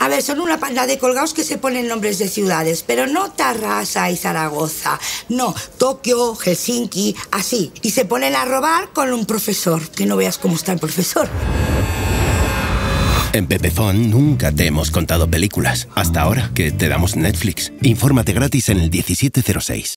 A ver, son una panda de colgados que se ponen nombres de ciudades, pero no Tarrasa y Zaragoza. No, Tokio, Helsinki, así. Y se ponen a robar con un profesor. Que no veas cómo está el profesor. En Pepefon nunca te hemos contado películas. Hasta ahora, que te damos Netflix. Infórmate gratis en el 1706.